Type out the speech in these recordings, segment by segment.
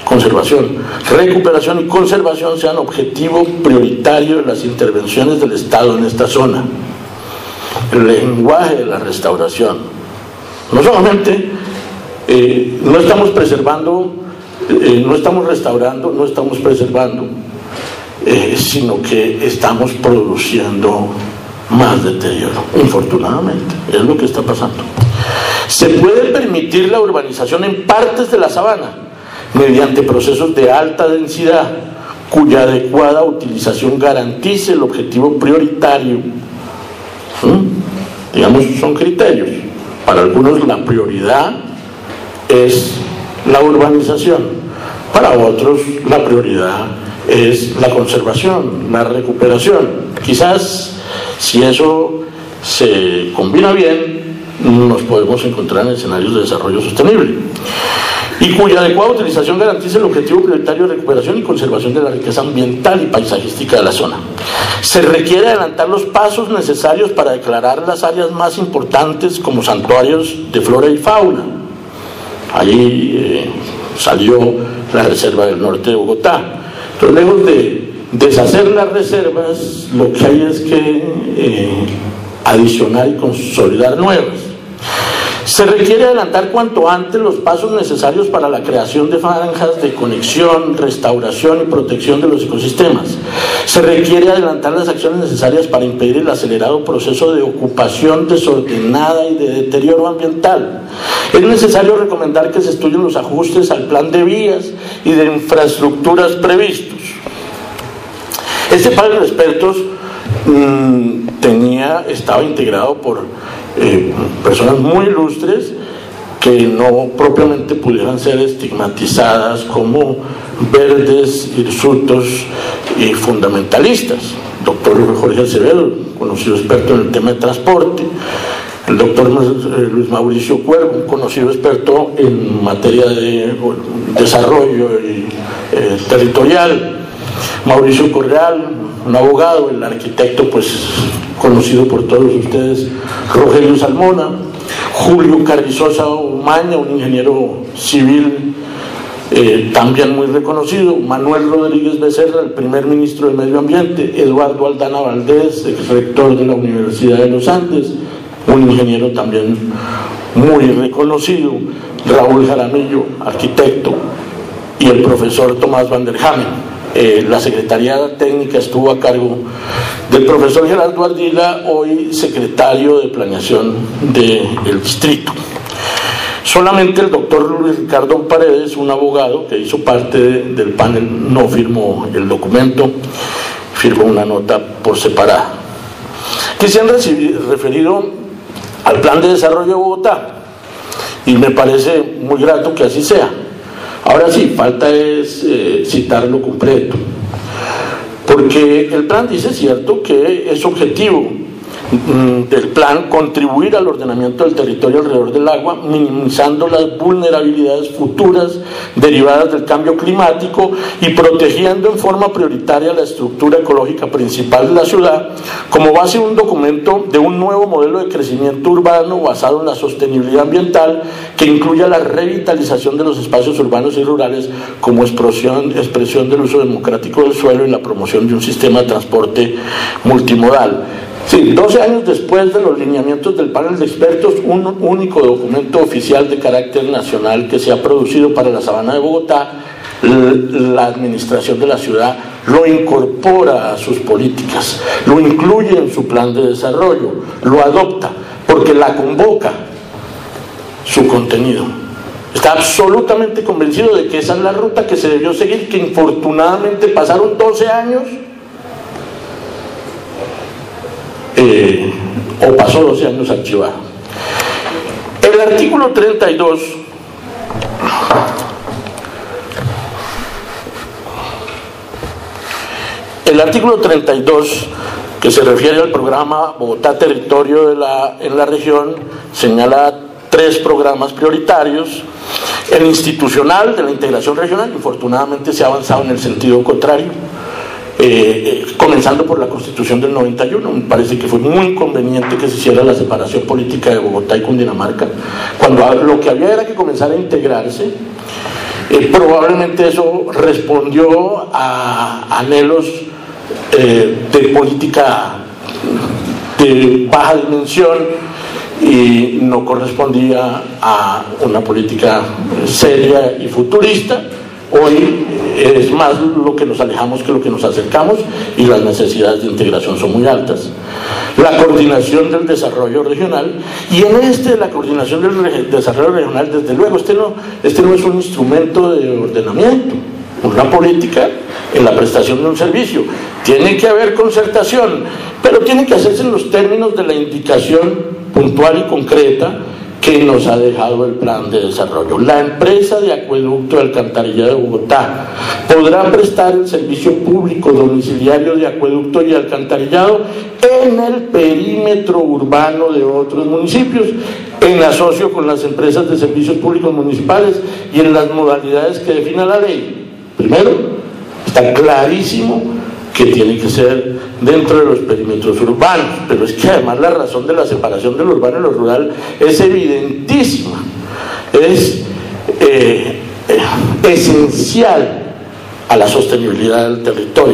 conservación, recuperación y conservación sean objetivo prioritario de las intervenciones del Estado en esta zona. El lenguaje de la restauración. No solamente no estamos preservando, no estamos restaurando, no estamos preservando, sino que estamos produciendo más deterioro, infortunadamente, es lo que está pasando. Se puede permitir la urbanización en partes de la sabana mediante procesos de alta densidad cuya adecuada utilización garantice el objetivo prioritario. Digamos, son criterios. Para algunos la prioridad es la urbanización, para otros la prioridad es la conservación, la recuperación. Quizás si eso se combina bien, nos podemos encontrar en escenarios de desarrollo sostenible y cuya adecuada utilización garantice el objetivo prioritario de recuperación y conservación de la riqueza ambiental y paisajística de la zona. Se requiere adelantar los pasos necesarios para declarar las áreas más importantes como santuarios de flora y fauna. Allí salió la Reserva del Norte de Bogotá. Entonces, lejos de deshacer las reservas, lo que hay es que adicionar y consolidar nuevas. Se requiere adelantar cuanto antes los pasos necesarios para la creación de franjas de conexión, restauración y protección de los ecosistemas. Se requiere adelantar las acciones necesarias para impedir el acelerado proceso de ocupación desordenada y de deterioro ambiental. Es necesario recomendar que se estudien los ajustes al plan de vías y de infraestructuras previstos. Este panel de expertos estaba integrado por personas muy ilustres que no propiamente pudieran ser estigmatizadas como verdes, hirsutos y fundamentalistas. Doctor Jorge Acevedo, conocido experto en el tema de transporte; el doctor Luis Mauricio Cuervo, un conocido experto en materia de desarrollo territorial; Mauricio Correal, un abogado; el arquitecto pues conocido por todos ustedes, Rogelio Salmona; Julio Carrizosa Umaña, un ingeniero civil también muy reconocido; Manuel Rodríguez Becerra, el primer ministro del Medio Ambiente; Eduardo Aldana Valdés, ex rector de la Universidad de los Andes, un ingeniero también muy reconocido; Raúl Jaramillo, arquitecto; y el profesor Tomás Van der Hamen. La Secretaría Técnica estuvo a cargo del profesor Gerardo Ardila, hoy secretario de Planeación del distrito. Solamente el doctor Luis Ricardo Paredes, un abogado que hizo parte del panel, no firmó el documento, firmó una nota por separada. Que se han referido al Plan de Desarrollo de Bogotá, y me parece muy grato que así sea. Ahora sí, falta es citarlo completo, porque el plan dice, cierto, que es objetivo del plan contribuir al ordenamiento del territorio alrededor del agua, minimizando las vulnerabilidades futuras derivadas del cambio climático y protegiendo en forma prioritaria la estructura ecológica principal de la ciudad, como base de un documento de un nuevo modelo de crecimiento urbano basado en la sostenibilidad ambiental que incluya la revitalización de los espacios urbanos y rurales como expresión del uso democrático del suelo y la promoción de un sistema de transporte multimodal. Sí, 12 años después de los lineamientos del panel de expertos, un único documento oficial de carácter nacional que se ha producido para la Sabana de Bogotá, la administración de la ciudad lo incorpora a sus políticas, lo incluye en su plan de desarrollo, lo adopta, porque la convoca su contenido. Está absolutamente convencido de que esa es la ruta que se debió seguir, que infortunadamente pasaron 12 años, o pasó 12 años archivado. El artículo 32 que se refiere al programa Bogotá Territorio en la región, señala 3 programas prioritarios. El institucional de la integración regional, infortunadamente se ha avanzado en el sentido contrario, comenzando por la Constitución del 91. Me parece que fue muy conveniente que se hiciera la separación política de Bogotá y Cundinamarca, cuando lo que había era que comenzar a integrarse. Probablemente eso respondió a anhelos de política de baja dimensión y no correspondía a una política seria y futurista. Hoy es más lo que nos alejamos que lo que nos acercamos, y las necesidades de integración son muy altas. La coordinación del desarrollo regional, y en la coordinación del desarrollo regional, desde luego, este no es un instrumento de ordenamiento, una política en la prestación de un servicio. Tiene que haber concertación, pero tiene que hacerse en los términos de la indicación puntual y concreta que nos ha dejado el plan de desarrollo. La empresa de acueducto de alcantarillado de Bogotá podrá prestar el servicio público domiciliario de acueducto y alcantarillado en el perímetro urbano de otros municipios, en asocio con las empresas de servicios públicos municipales y en las modalidades que defina la ley. Primero, está clarísimo que tiene que ser dentro de los perímetros urbanos, pero es que además la razón de la separación de lo urbano y lo rural es evidentísima, es esencial a la sostenibilidad del territorio,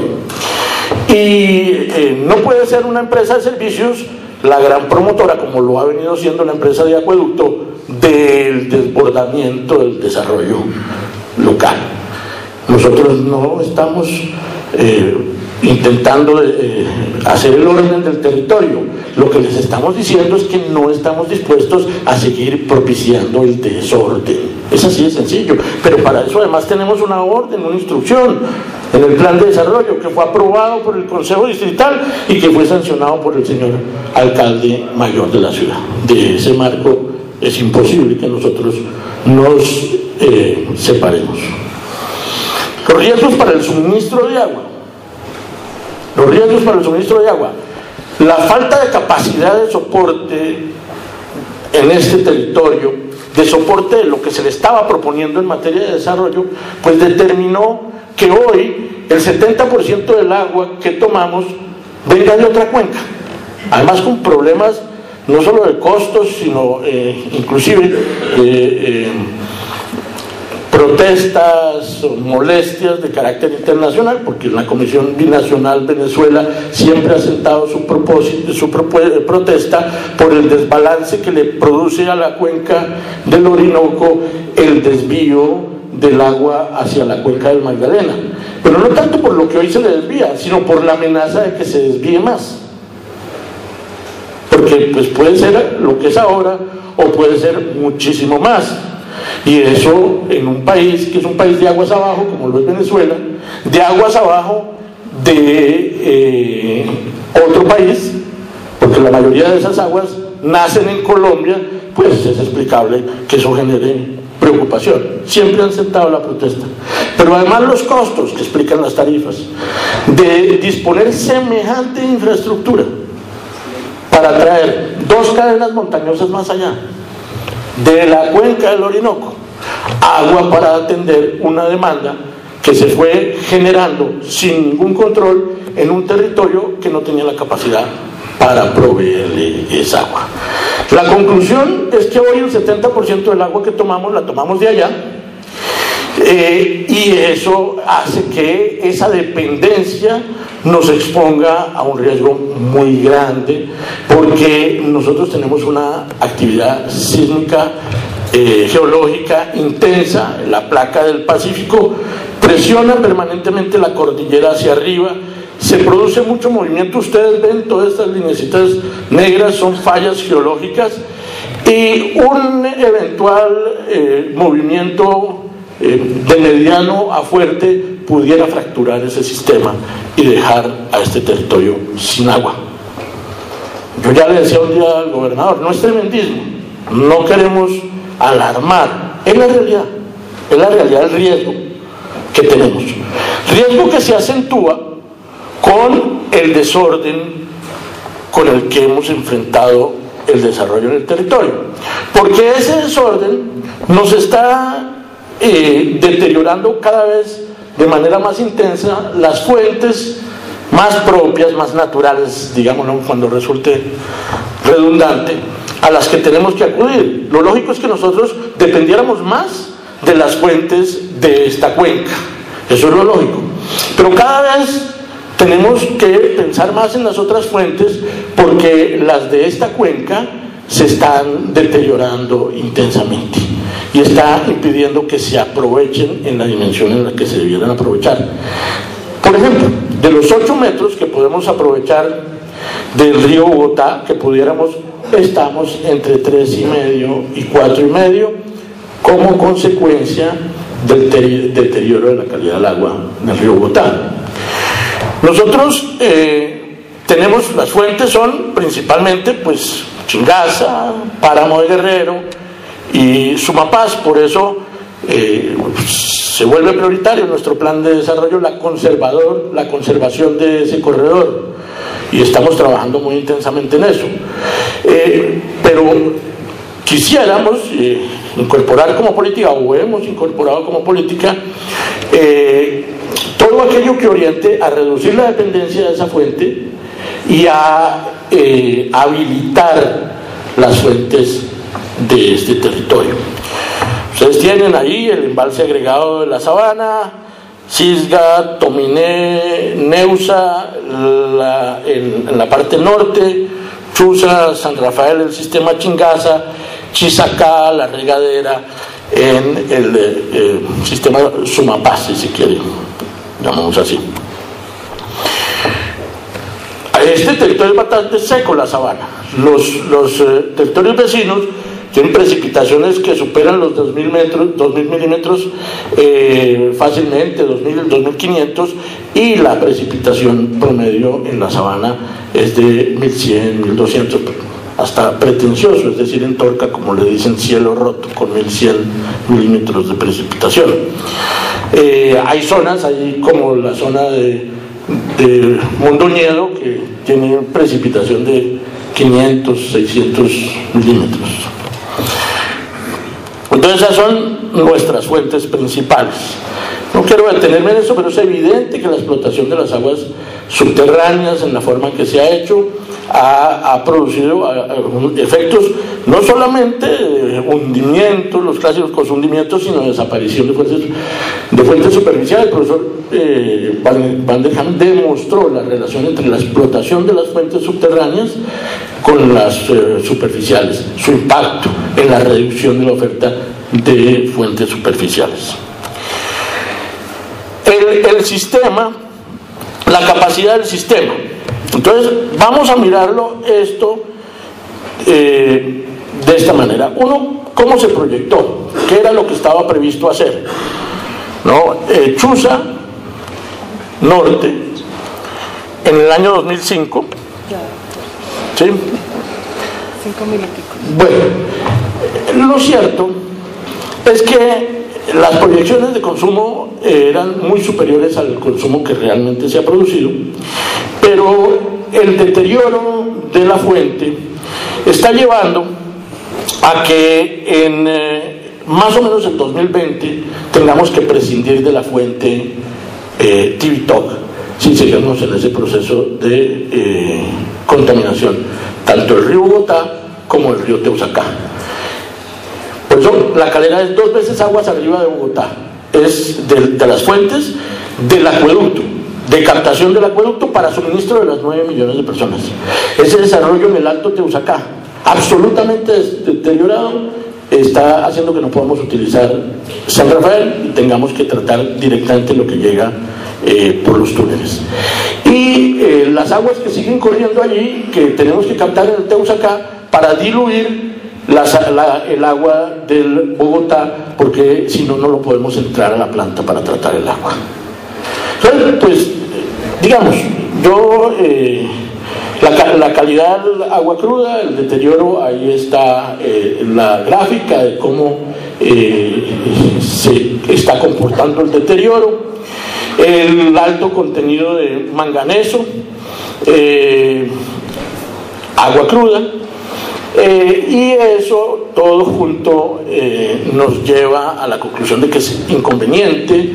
y no puede ser una empresa de servicios la gran promotora, como lo ha venido siendo la empresa de acueducto, del desbordamiento del desarrollo local. Nosotros no estamos intentando hacer el orden del territorio. Lo que les estamos diciendo es que no estamos dispuestos a seguir propiciando el desorden. Es así de sencillo, pero para eso además tenemos una orden, una instrucción en el plan de desarrollo que fue aprobado por el Consejo Distrital y que fue sancionado por el señor alcalde mayor de la ciudad. De ese marco es imposible que nosotros nos separemos. Los riesgos para el suministro de agua. Los riesgos para el suministro de agua. La falta de capacidad de soporte en este territorio, de soporte de lo que se le estaba proponiendo en materia de desarrollo, pues determinó que hoy el 70% del agua que tomamos venga de otra cuenca. Además con problemas no solo de costos, sino inclusive protestas, molestias de carácter internacional, porque la Comisión Binacional Venezuela siempre ha sentado su protesta por el desbalance que le produce a la cuenca del Orinoco el desvío del agua hacia la cuenca del Magdalena, pero no tanto por lo que hoy se le desvía, sino por la amenaza de que se desvíe más, porque pues puede ser lo que es ahora o puede ser muchísimo más. Y eso en un país que es un país de aguas abajo, como lo es Venezuela, de aguas abajo de otro país, porque la mayoría de esas aguas nacen en Colombia, pues es explicable que eso genere preocupación. Siempre han sentado la protesta. Pero además los costos que explican las tarifas de disponer semejante infraestructura para traer 2 cadenas montañosas más allá de la cuenca del Orinoco, agua para atender una demanda que se fue generando sin ningún control en un territorio que no tenía la capacidad para proveerle esa agua. La conclusión es que hoy el 70% del agua que tomamos la tomamos de allá, y eso hace que esa dependencia nos exponga a un riesgo muy grande, porque nosotros tenemos una actividad sísmica geológica intensa. La placa del Pacífico presiona permanentemente la cordillera hacia arriba, se produce mucho movimiento. Ustedes ven todas estas lineecitas negras, son fallas geológicas, y un eventual movimiento de mediano a fuerte pudiera fracturar ese sistema y dejar a este territorio sin agua. Yo ya le decía un día al gobernador, no es tremendismo, no queremos alarmar, es la realidad del riesgo que tenemos, riesgo que se acentúa con el desorden con el que hemos enfrentado el desarrollo en el territorio, porque ese desorden nos está deteriorando cada vez de manera más intensa las fuentes más propias, más naturales, digámoslo cuando resulte redundante, a las que tenemos que acudir. Lo lógico es que nosotros dependiéramos más de las fuentes de esta cuenca. Eso es lo lógico. Pero cada vez tenemos que pensar más en las otras fuentes, porque las de esta cuenca se están deteriorando intensamente y está impidiendo que se aprovechen en la dimensión en la que se debieran aprovechar. Por ejemplo, de los 8 metros que podemos aprovechar del río Bogotá, que pudiéramos, estamos entre 3,5 y 4,5 como consecuencia del deterioro de la calidad del agua del río Bogotá. Nosotros tenemos, las fuentes son principalmente pues Chingaza, Páramo de Guerrero y Sumapaz. Por eso se vuelve prioritario en nuestro plan de desarrollo la conservación de ese corredor, y estamos trabajando muy intensamente en eso. Pero quisiéramos incorporar como política, o hemos incorporado como política, todo aquello que oriente a reducir la dependencia de esa fuente y a habilitar las fuentes de este territorio. Ustedes tienen ahí el embalse agregado de la Sabana, Cisga, Tominé, Neusa, en la parte norte, Chuza, San Rafael, el sistema Chingaza, Chisacá, la regadera, en el sistema Sumapaz, si quiere, llamamos así. Este territorio es bastante seco, la Sabana. Los territorios vecinos tienen precipitaciones que superan los 2.000 milímetros fácilmente, 2.000, 2.500, y la precipitación promedio en la Sabana es de 1.100, 1.200, hasta pretencioso, es decir, en Torca, como le dicen, cielo roto, con 1.100 milímetros de precipitación. Hay zonas, ahí como la zona de Mondoñedo, que tiene precipitación de 500, 600 milímetros. Entonces esas son nuestras fuentes principales. No quiero detenerme en eso, pero es evidente que la explotación de las aguas subterráneas, en la forma que se ha hecho, ha producido efectos no solamente de hundimiento, los clásicos hundimientos, sino de desaparición de fuentes superficiales. El profesor Van der Ham demostró la relación entre la explotación de las fuentes subterráneas con las superficiales, su impacto en la reducción de la oferta de fuentes superficiales. El sistema, la capacidad del sistema. Entonces vamos a mirarlo esto de esta manera. Uno, ¿cómo se proyectó? ¿Qué era lo que estaba previsto hacer? ¿No? Chuza Norte, en el año 2005. ¿Sí? 5.000 y pico. Bueno, lo cierto es que las proyecciones de consumo eran muy superiores al consumo que realmente se ha producido, pero el deterioro de la fuente está llevando a que en más o menos en 2020 tengamos que prescindir de la fuente Tibitoc si seguimos en ese proceso de contaminación, tanto el río Bogotá como el río Teusacá. Por eso la Calera es 2 veces aguas arriba de Bogotá, es de las fuentes del acueducto, de captación del acueducto para suministro de las 9 millones de personas. Ese desarrollo en el Alto Teusacá, absolutamente deteriorado, está haciendo que no podamos utilizar San Rafael y tengamos que tratar directamente lo que llega por los túneles. Y las aguas que siguen corriendo allí, que tenemos que captar en el Teusacá para diluir el agua del Bogotá, porque si no, no lo podemos entrar a la planta para tratar el agua. Entonces, pues, digamos, yo, la calidad del agua cruda, el deterioro, ahí está la gráfica de cómo se está comportando el deterioro, el alto contenido de manganeso, agua cruda. Y eso todo junto nos lleva a la conclusión de que es inconveniente,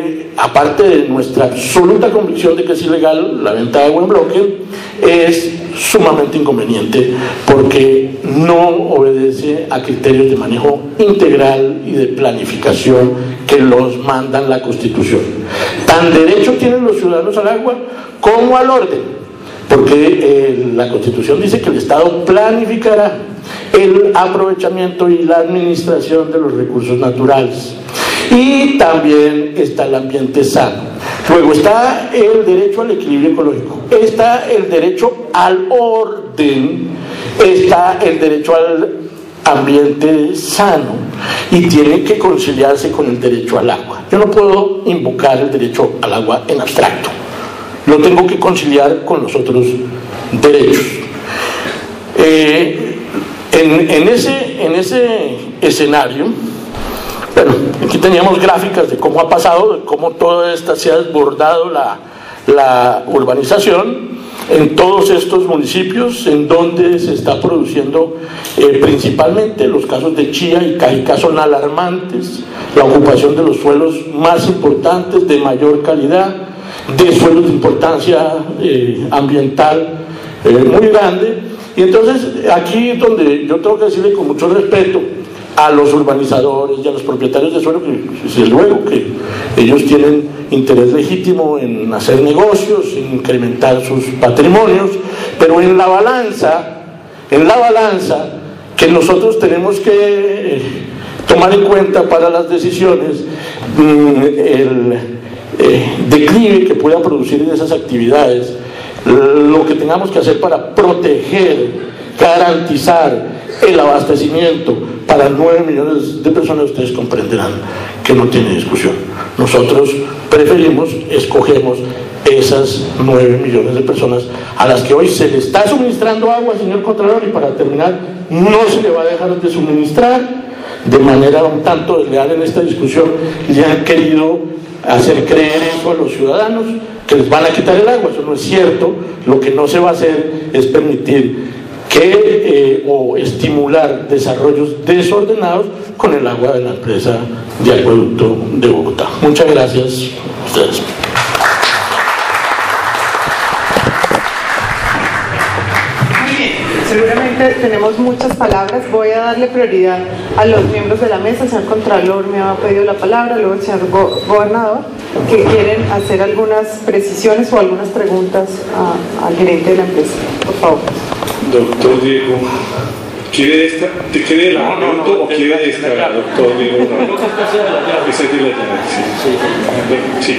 aparte de nuestra absoluta convicción de que es ilegal la venta de agua en bloque, es sumamente inconveniente porque no obedece a criterios de manejo integral y de planificación que los mandan la Constitución. Tan derecho tienen los ciudadanos al agua como al orden, porque la Constitución dice que el Estado planificará el aprovechamiento y la administración de los recursos naturales. Y también está el ambiente sano. Luego está el derecho al equilibrio ecológico, está el derecho al orden, está el derecho al ambiente sano y tiene que conciliarse con el derecho al agua. Yo no puedo invocar el derecho al agua en abstracto, lo tengo que conciliar con los otros derechos. En ese escenario, bueno, aquí teníamos gráficas de cómo ha pasado, de cómo toda esta se ha desbordado la urbanización en todos estos municipios en donde se está produciendo principalmente los casos de Chía y Cajica son alarmantes, la ocupación de los suelos más importantes, de mayor calidad, de suelos de importancia ambiental muy grande. Y entonces aquí es donde yo tengo que decirle con mucho respeto a los urbanizadores y a los propietarios de suelo, que desde luego que ellos tienen interés legítimo en hacer negocios, en incrementar sus patrimonios, pero en la balanza que nosotros tenemos que tomar en cuenta para las decisiones, el declive que puedan producir en esas actividades, lo que tengamos que hacer para proteger, garantizar el abastecimiento para 9 millones de personas, ustedes comprenderán que no tiene discusión. Nosotros preferimos, escogemos esas 9 millones de personas a las que hoy se le está suministrando agua, señor Contralor, y para terminar, no se le va a dejar de suministrar de manera un tanto desleal en esta discusión. Le han querido hacer creer eso a los ciudadanos, que les van a quitar el agua. Eso no es cierto. Lo que no se va a hacer es permitir o estimular desarrollos desordenados con el agua de la empresa de acueducto de Bogotá. Muchas gracias a ustedes. Muy bien, seguramente tenemos muchas palabras. Voy a darle prioridad a los miembros de la mesa. El señor Contralor me ha pedido la palabra, luego el señor Gobernador, que quieren hacer algunas precisiones o algunas preguntas al gerente de la empresa. Por favor. Doctor Diego, ¿quiere esta? ¿Te quiere la pregunta o quiere esta, doctor Diego? Esa es de la llave, sí.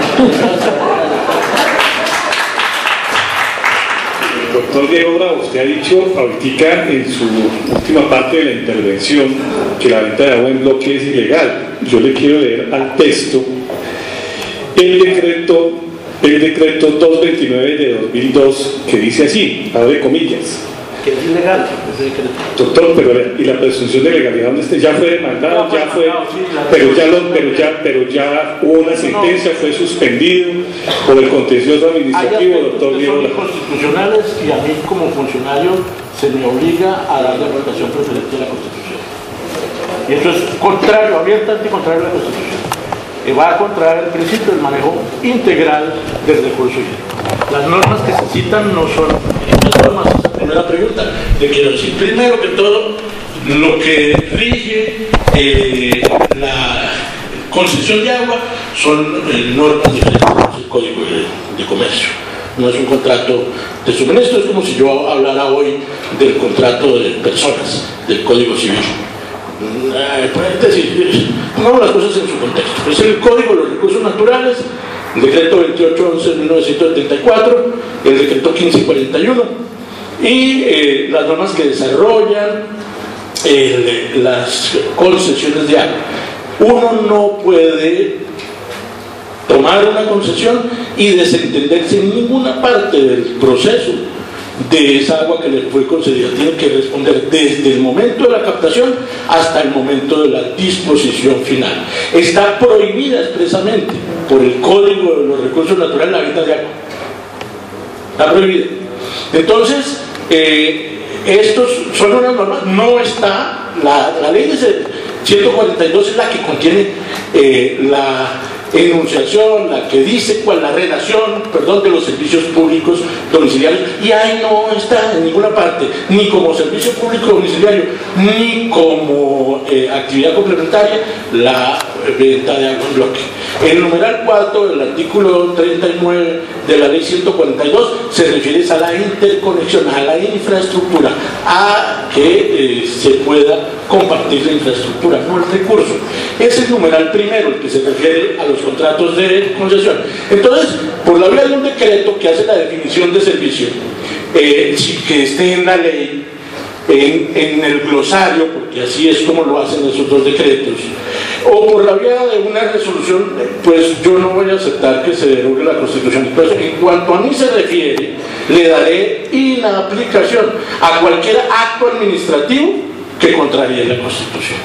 Doctor Diego Bravo, usted ha dicho ahorita en su última parte de la intervención que la venta de agua en bloque es ilegal. Yo le quiero leer al texto el decreto 229 de 2002, que dice así, abre comillas. Que es ilegal ese decreto. Doctor, pero y la presunción de legalidad, ¿dónde está? Ya fue demandado, ya fue, pero ya hubo una sentencia, fue suspendido por el contencioso administrativo, doctor Diego. Son inconstitucionales y a mí como funcionario se me obliga a dar la aplicación preferente de la Constitución. Y eso es contrario, abiertamente contrario a la Constitución. Que va contra el principio del manejo integral del recurso hídrico. Las normas que se citan no son las normas. Esa primera pregunta. Le quiero decir, primero que todo, lo que rige la concesión de agua son normas diferentes del Código de Comercio. No es un contrato de suministro, es como si yo hablara hoy del contrato de personas, del Código Civil. Es decir, pongamos las cosas en su contexto. Es el Código de los Recursos Naturales, el decreto 2811 de 1974, el decreto 1541 y las normas que desarrollan las concesiones de agua. Uno no puede tomar una concesión y desentenderse en ninguna parte del proceso de esa agua que le fue concedida. Tiene que responder desde el momento de la captación hasta el momento de la disposición final. Está prohibida expresamente por el Código de los Recursos Naturales la venta de agua. Está prohibida. Entonces, estos son unas normas. No está, la ley de 142 es la que contiene enunciación, la que dice cuál la relación, perdón, de los servicios públicos domiciliarios, y ahí no está en ninguna parte, ni como servicio público domiciliario, ni como actividad complementaria, la venta de agua en bloque. El numeral 4 del artículo 39 de la ley 142 se refiere a la interconexión, a la infraestructura, a que se pueda compartir la infraestructura, no el recurso. Es el numeral primero el que se refiere a los contratos de concesión. Entonces, por la vía de un decreto que hace la definición de servicio, que esté en la ley, en el glosario, porque así es como lo hacen esos dos decretos, o por la vía de una resolución, pues yo no voy a aceptar que se derogue la Constitución. Entonces, en cuanto a mí se refiere, le daré inaplicación a cualquier acto administrativo que contraríe la Constitución.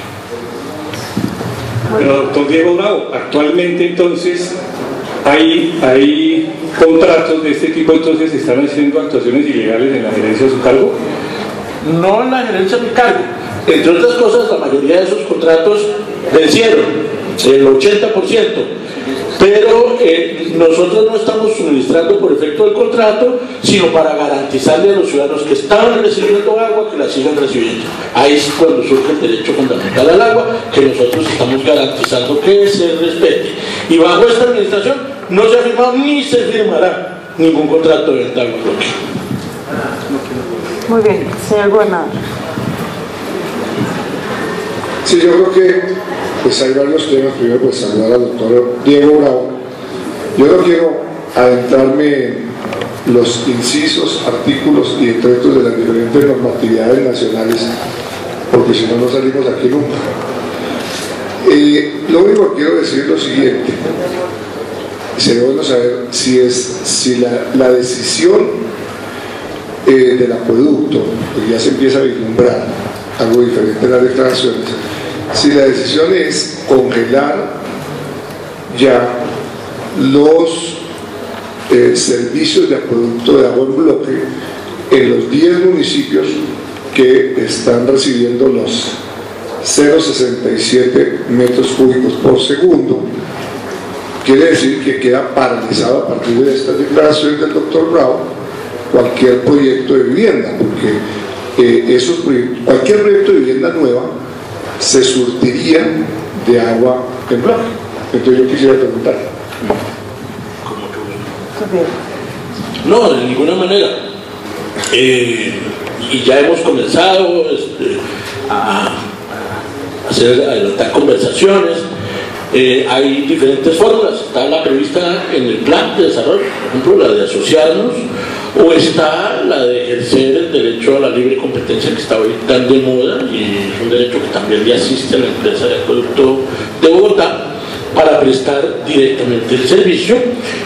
Pero, doctor Diego Bravo, actualmente entonces hay contratos de este tipo, entonces están haciendo actuaciones ilegales en la gerencia de su cargo. No en la gerencia de mi cargo. Entre otras cosas, la mayoría de esos contratos vencieron, el 80%, pero nosotros no estamos suministrando por efecto del contrato, sino para garantizarle a los ciudadanos que estaban recibiendo agua que la sigan recibiendo. Ahí es cuando surge el derecho fundamental al agua, que nosotros estamos garantizando que se respete. Y bajo esta administración no se ha firmado ni se firmará ningún contrato de venta de agua. Muy bien, señor gobernador. Sí, yo creo que pues hay varios temas. Primero, pues saludar al doctor Diego Bravo. Yo no quiero adentrarme en los incisos, artículos y decretos de las diferentes normatividades nacionales, porque si no, no salimos aquí nunca. Lo único que quiero decir es lo siguiente: sería bueno saber si la decisión del acueducto, porque ya se empieza a vislumbrar algo diferente en las declaraciones, si la decisión es congelar ya los servicios de acueducto de agua en bloque en los 10 municipios que están recibiendo los 0,67 metros cúbicos por segundo, quiere decir que queda paralizado a partir de estas declaraciones del doctor Bravo cualquier proyecto de vivienda, porque cualquier proyecto de vivienda nueva se surtiría de agua en bloque. Entonces yo quisiera preguntar. No, de ninguna manera. Y ya hemos comenzado a adelantar conversaciones. Hay diferentes fórmulas. Está la prevista en el plan de desarrollo, por ejemplo, la de asociarnos, o está la de ejercer el derecho a la libre competencia, que está hoy tan de moda, y es un derecho que también le asiste a la empresa de acueducto de Bogotá para prestar directamente el servicio.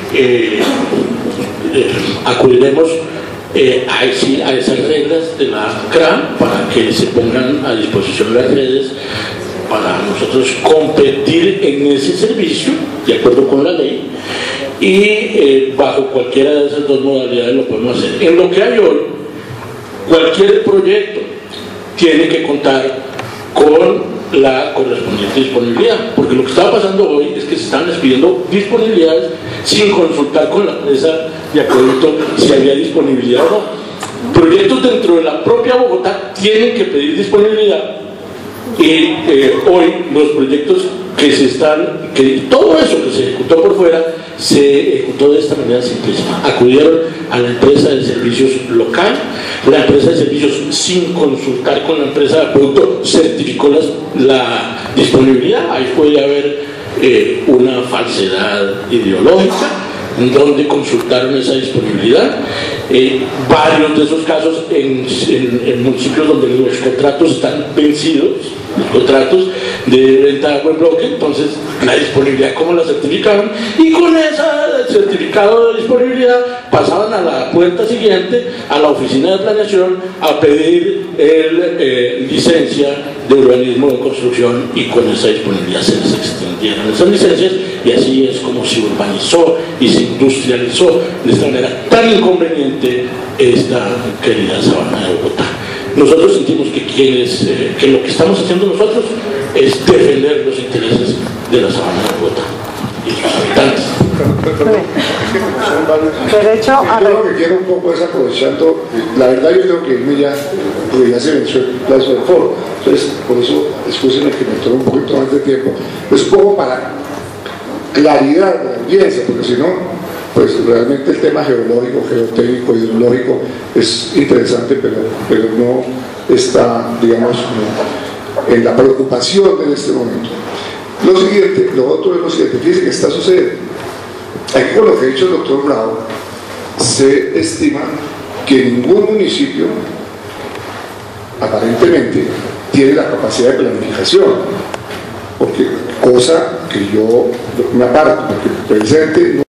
Acudiremos a esas reglas de la CRA para que se pongan a disposición las redes para nosotros competir en ese servicio de acuerdo con la ley, y bajo cualquiera de esas dos modalidades lo podemos hacer. En lo que hay hoy, cualquier proyecto tiene que contar con la correspondiente disponibilidad, porque lo que estaba pasando hoy es que se estaban pidiendo disponibilidades sin consultar con la empresa de acueducto si había disponibilidad o no. Proyectos dentro de la propia Bogotá tienen que pedir disponibilidad, y hoy los proyectos que todo eso que se ejecutó por fuera se ejecutó de esta manera simplísima. Acudieron a la empresa de servicios local, la empresa de servicios, sin consultar con la empresa de acueducto, certificó la disponibilidad. Ahí puede haber una falsedad ideológica en donde consultaron esa disponibilidad. Varios de esos casos en municipios donde los contratos están vencidos, los contratos de venta de agua en bloque, entonces la disponibilidad, ¿cómo la certificaron? Y con ese certificado de disponibilidad pasaban a la puerta siguiente, a la oficina de planeación, a pedir licencia de urbanismo de construcción, y con esa disponibilidad se les extendieron esas licencias, y así es como se urbanizó y se industrializó de esta manera tan inconveniente esta querida sabana de Bogotá. Nosotros sentimos que lo que estamos haciendo nosotros es defender los intereses de la sabana de Bogotá, y sus habitantes. Derecho a... Yo lo que quiero un poco es aprovechando, la verdad yo tengo que irme ya, porque ya se venció el plazo del foro, entonces por eso excúsenme que me tome un poquito más de tiempo, es un poco para claridad de la audiencia, porque si no, pues realmente el tema geológico, geotécnico, hidrológico es interesante, pero no está, digamos, en la preocupación en este momento. Lo otro es lo siguiente, fíjense que está sucediendo. Aquí con lo que ha dicho el doctor Bravo, se estima que ningún municipio aparentemente tiene la capacidad de planificación, porque cosa que yo me aparto, porque presente